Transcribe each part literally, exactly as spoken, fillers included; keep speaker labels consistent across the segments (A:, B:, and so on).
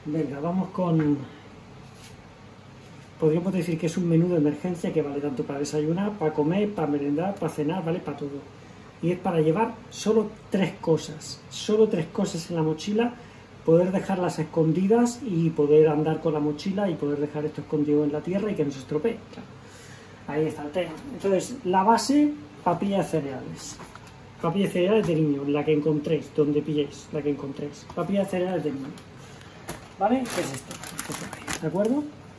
A: Venga, vamos con... Podríamos decir que es un menú de emergencia que vale tanto para desayunar, para comer, para merendar, para cenar, vale para todo. Y es para llevar solo tres cosas, solo tres cosas en la mochila, poder dejarlas escondidas y poder andar con la mochila y poder dejar esto escondido en la tierra y que no se estropee. Claro. Ahí está el tema. Entonces, la base, papilla de cereales. Papilla de cereales de niño, la que encontréis, donde pilléis, la que encontréis. Papilla de cereales de niño. ¿Vale? ¿Qué es esto? ¿De acuerdo?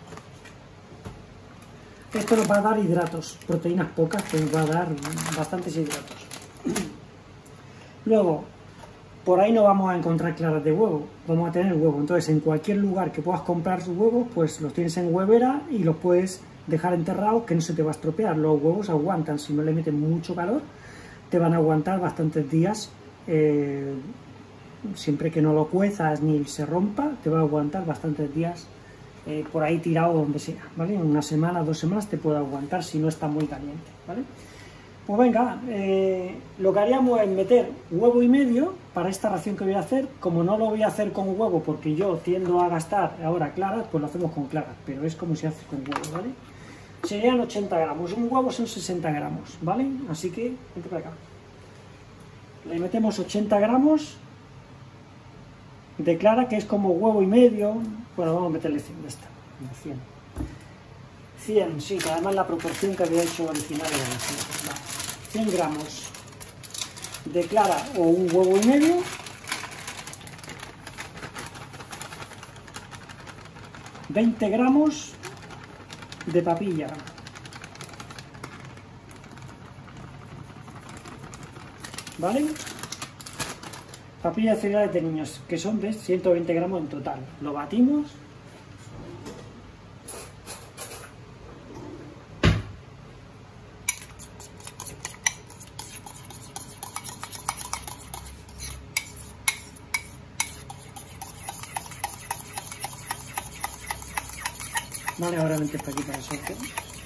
A: Esto nos va a dar hidratos, proteínas pocas, que nos va a dar bastantes hidratos. Luego, por ahí no vamos a encontrar claras de huevo, vamos a tener huevo. Entonces, en cualquier lugar que puedas comprar sus huevos, pues los tienes en huevera y los puedes dejar enterrados, que no se te va a estropear. Los huevos aguantan, si no le meten mucho calor, te van a aguantar bastantes días. Eh, siempre que no lo cuezas ni se rompa, te va a aguantar bastantes días. Eh, por ahí tirado donde sea, ¿vale? Una semana, dos semanas te puede aguantar si no está muy caliente, ¿vale? Pues venga, eh, lo que haríamos es meter huevo y medio para esta ración que voy a hacer. Como no lo voy a hacer con huevo porque yo tiendo a gastar ahora claras, pues lo hacemos con claras, pero es como se hace con huevo, ¿vale? Serían ochenta gramos, un huevo son sesenta gramos, ¿vale? Así que, vente para acá. Le metemos ochenta gramos de clara, que es como huevo y medio. Bueno, vamos a meterle cien de esta, cien. cien, sí, que además la proporción que había hecho original era cien. Vale. cien gramos de clara o un huevo y medio. veinte gramos de papilla. ¿Vale? Papilla de cereales de niños, que son de ciento veinte gramos en total. Lo batimos. Vale, ahora metes para aquí para el sorteo.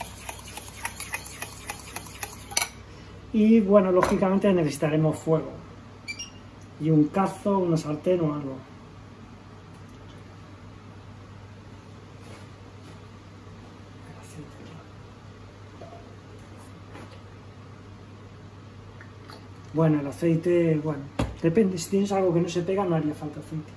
A: Y bueno, lógicamente necesitaremos fuego. Y un cazo, una sartén o algo. Bueno, el aceite, bueno, depende. Si tienes algo que no se pega, no haría falta aceite.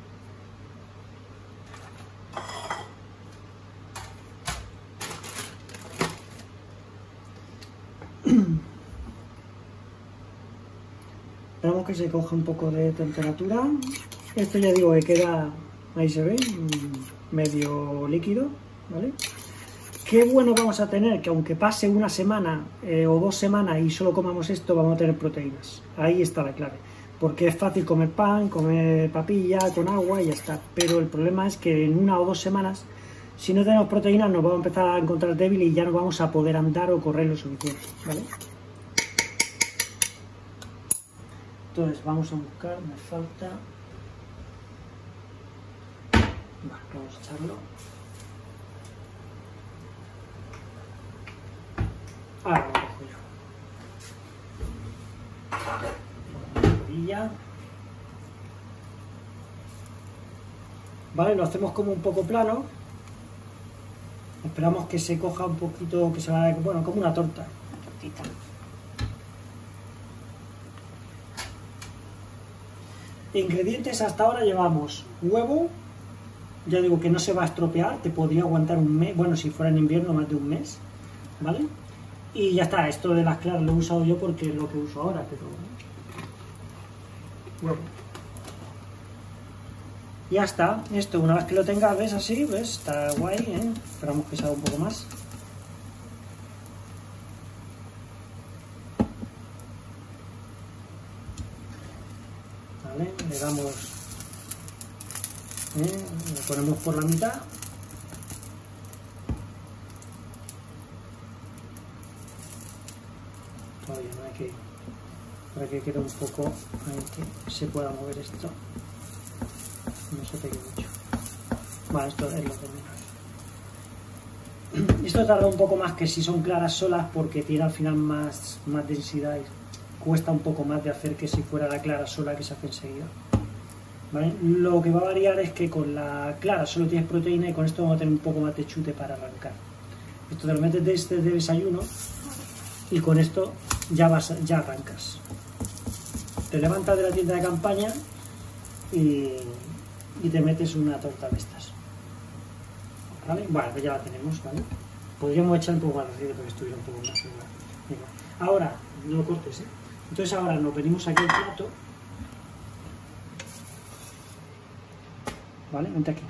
A: Esperamos que se coja un poco de temperatura. Esto ya digo que queda, ahí se ve, medio líquido, ¿vale? Qué bueno vamos a tener que aunque pase una semana eh, o dos semanas y solo comamos esto, vamos a tener proteínas. Ahí está la clave. Porque es fácil comer pan, comer papilla con agua y ya está. Pero el problema es que en una o dos semanas, si no tenemos proteínas, nos vamos a empezar a encontrar débiles y ya no vamos a poder andar o correr lo suficiente, ¿vale? Entonces vamos a buscar, me falta... Bueno, vamos a echarlo. Ahora lo cojo yo. Vale, lo hacemos como un poco plano. Esperamos que se coja un poquito, que se vaya, bueno, como una torta. Una tortita. Ingredientes hasta ahora llevamos huevo, ya digo que no se va a estropear, te podría aguantar un mes, bueno, si fuera en invierno más de un mes, ¿vale? Y ya está, esto de las claras lo he usado yo porque es lo que uso ahora, pero... Huevo. Ya está, esto una vez que lo tengas, ves así, ves, está guay, ¿eh? Esperamos que se haga un poco más. ¿Vale? Le damos, ¿eh? Lo ponemos por la mitad. Todavía no hay que, para que quede un poco, hay que se pueda mover esto, no se pegue mucho. Bueno, esto es lo de menos. Esto tarda un poco más que si son claras solas porque tiene al final más, más densidad y cuesta un poco más de hacer que si fuera la clara sola que se hace enseguida. ¿vale? Lo que va a variar es que con la clara solo tienes proteína y con esto vamos a tener un poco más de chute para arrancar. Esto te lo metes de este de desayuno y con esto ya, vas, ya arrancas. Te levantas de la tienda de campaña y, y te metes una torta de estas. ¿Vale? Bueno, pues ya la tenemos, ¿vale? Podríamos echar un poco más de aceite para que estuviera un poco más. Venga. Ahora, no lo cortes, ¿eh? Entonces ahora nos venimos aquí al plato. ¿Vale? Vente aquí.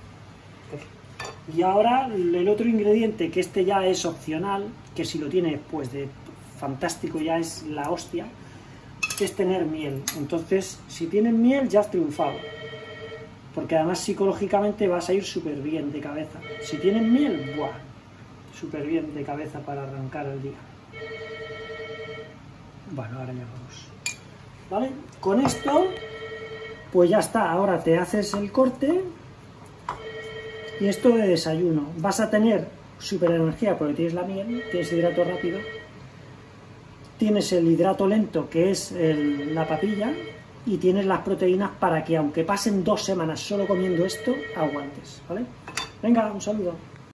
A: Y ahora el otro ingrediente, que este ya es opcional, que si lo tienes pues de fantástico ya es la hostia, es tener miel. Entonces, si tienes miel ya has triunfado. Porque además psicológicamente vas a ir súper bien de cabeza. Si tienes miel, ¡buah! Súper bien de cabeza para arrancar el día. Bueno, ahora ya vamos. ¿Vale? Con esto, pues ya está. Ahora te haces el corte. Y esto de desayuno. Vas a tener súper energía porque tienes la miel, tienes hidrato rápido. Tienes el hidrato lento, que es el, la papilla. Y tienes las proteínas para que, aunque pasen dos semanas solo comiendo esto, aguantes, ¿vale? Venga, un saludo.